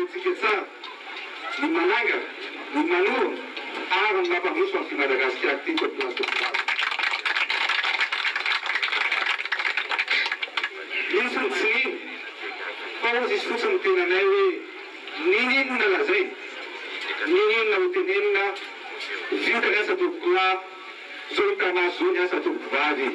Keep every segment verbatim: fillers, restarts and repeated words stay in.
antsika tsara ny mananga ny manoro ary ny mampamoso amin'ny Madagasikara ty population tokotany. Misy ny tsy nino fa ozy izy fotsiny tenanay hoe ninino nalazay ninino na hotenenina vita ny asa tokotoa zao tamaso zao ny asa tokotovavy.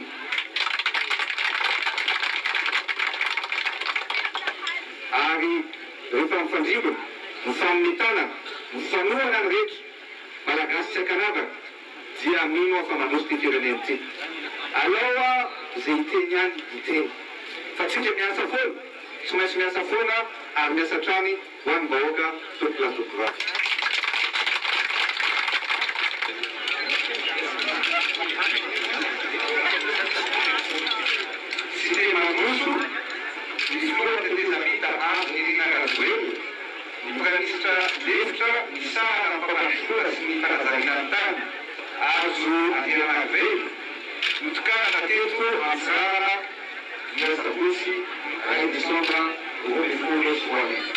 Ary rehefa mifandrimbona mifamomitana mifanohana ny rehetra malagasy tsy akanavaka dia mino afa manosy ty firenena ty. Aloha zay hiteny ihany hiteny fa tsika miasa foana tsy maintsy miasa foana ary miasa trany ho an'ny vahoaka population tokotovavy. Tsy te maroso misy loha teteza vita azo ny rinakarazoelo ny mpakanisitra lefitra ny sahana ny mpampandrosoana sy ny fanazanina tany azo adirana velo notokanana teto amizarana ny asabosy ray desambra roa ambin'ny folo sy roa arivo.